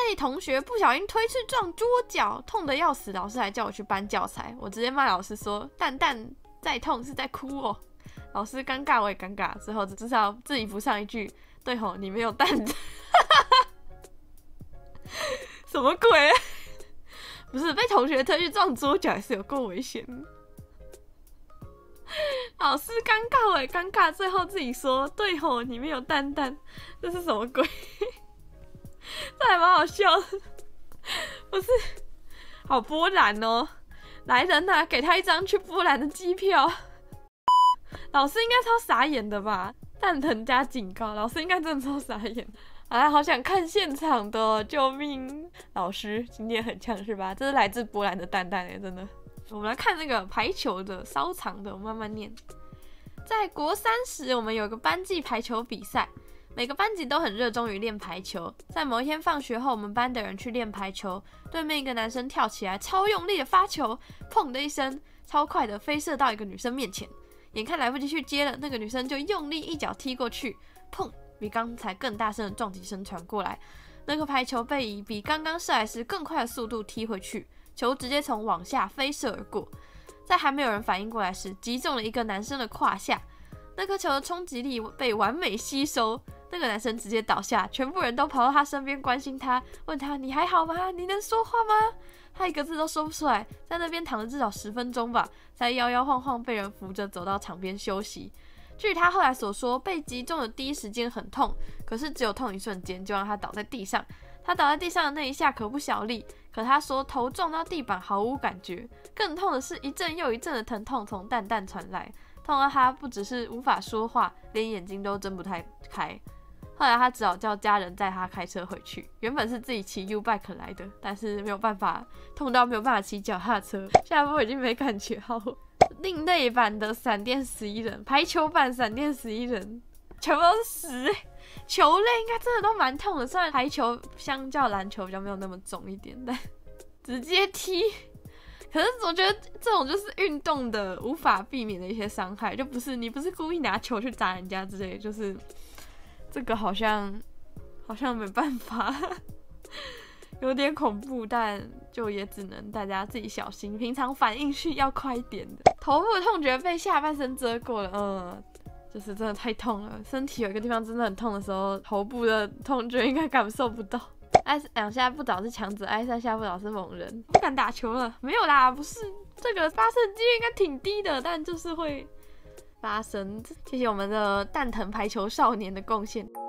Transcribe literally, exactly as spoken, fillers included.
被同学不小心推去撞桌角，痛得要死，老师还叫我去搬教材，我直接骂老师说蛋蛋再痛是在哭哦。老师尴尬，我也尴尬，之后至少自己补上一句，对吼，你没有蛋。什么鬼？不是被同学推去撞桌角，还是有够危险。老师尴尬，我也尴尬，最后自己说，对吼，你没有蛋蛋，这是什么鬼？这还蛮好笑的，不是？好波兰哦！来人啊，给他一张去波兰的机票。老师应该超傻眼的吧？蛋疼加警告，老师应该真的超傻眼。啊，好想看现场的哦，救命！老师今天很呛是吧？这是来自波兰的蛋蛋耶，真的。我们来看那个排球的稍长的，我慢慢念。在国三时，我们有个班级排球比赛，每个班级都很热衷于练排球。在某一天放学后，我们班的人去练排球，对面一个男生跳起来，超用力的发球，砰的一声，超快的飞射到一个女生面前。眼看来不及去接了，那个女生就用力一脚踢过去，砰！比刚才更大声的撞击声传过来，那个排球被以比刚刚射来时更快的速度踢回去，球直接从往下飞射而过，在还没有人反应过来时，击中了一个男生的胯下，那颗球的冲击力被完美吸收，那个男生直接倒下，全部人都跑到他身边关心他，问他你还好吗？你能说话吗？他一个字都说不出来，在那边躺了至少十分钟吧，才摇摇晃晃被人扶着走到场边休息。据他后来所说，被击中的第一时间很痛，可是只有痛一瞬间，就让他倒在地上。他倒在地上的那一下可不小力，可他说头撞到地板毫无感觉。更痛的是一阵又一阵的疼痛从蛋蛋传来，痛到他不只是无法说话，连眼睛都睁不太开。后来他只好叫家人载他开车回去。原本是自己骑 U-Bike 来的，但是没有办法，痛到没有办法骑脚踏车，下坡已经没感觉好。另类版的闪电十一人，排球版闪电十一人，全部都是屎、欸。球类应该真的都蛮痛的，虽然排球相较篮球比较没有那么重一点，但直接踢。可是我觉得这种就是运动的无法避免的一些伤害，就不是你不是故意拿球去砸人家之类的，就是这个好像好像没办法。有点恐怖，但就也只能大家自己小心，平常反应是要快一点的。头部的痛觉被下半身遮过了，嗯，就是真的太痛了。身体有一个地方真的很痛的时候，头部的痛觉应该感受不到。挨两下不倒是强者，挨三下不倒是猛人。不敢打球了，没有啦，不是这个发生几率应该挺低的，但就是会发生。谢谢我们的蛋疼排球少年的贡献。